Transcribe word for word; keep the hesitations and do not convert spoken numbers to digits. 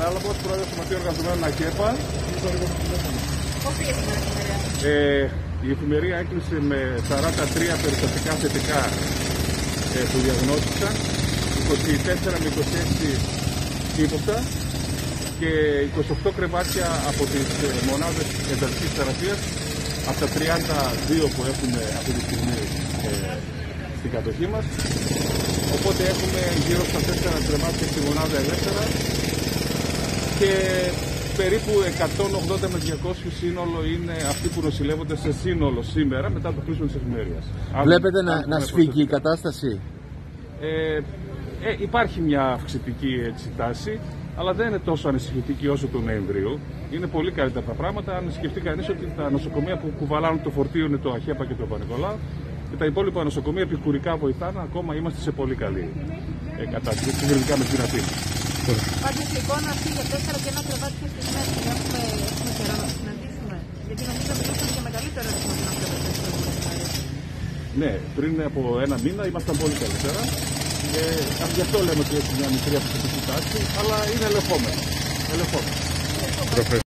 Χαράλαμπος, πρόεδρος του Σωματείου Εργαζομένων ΑΚΕΠΑ. Πώς πήγε σήμερα η εφημερία? Ε, η εφημερία έκλεισε με σαράντα τρία περιστατικά θετικά ε, που διαγνώστηκαν, είκοσι τέσσερα με είκοσι έξι ύποπτα και είκοσι οκτώ κρεβάτια από τις ε, μονάδες εντατικής θεραπείας από τα τριάντα δύο που έχουμε αυτή τη στιγμή ε, στην κατοχή μας. Οπότε έχουμε γύρω στα τέσσερα κρεβάτια στη μονάδα ελεύθερα και περίπου εκατόν ογδόντα με διακόσια σύνολο είναι αυτοί που νοσηλεύονται σε σύνολο σήμερα μετά το κλείσιμο της εφημερίας. Βλέπετε να, να σφίγγει η κατάσταση? Ε, ε, υπάρχει μια αυξητική έτσι, τάση, αλλά δεν είναι τόσο ανησυχητική όσο του Νοεμβρίου. Είναι πολύ καλύτερα τα πράγματα αν σκεφτεί κανείς ότι τα νοσοκομεία που κουβαλάνουν το φορτίο είναι το ΑΧΕΠΑ και το Παπα-Νικολάου και τα υπόλοιπα νοσοκομεία επικουρικά βοηθάνε, ακόμα είμαστε σε πολύ καλή ε, κατάσταση, συγκριτικά με την Αθήνα. Πάντως η εικόνα αυτή για τέσσερα και ένα κρεβάτι και στη μέση, έχουμε, έχουμε καιρό να συναντήσουμε. Γιατί νομίζω ότι ήμασταν και μεγαλύτερο αριθμό να κρεβάτι. Ναι, πριν από ένα μήνα ήμασταν πολύ καλύτερα. Ε, γι' αυτό λέμε ότι έχει μια μικρή αυξητική τάση, αλλά είναι ελεγχόμενο. ελεγχόμενο.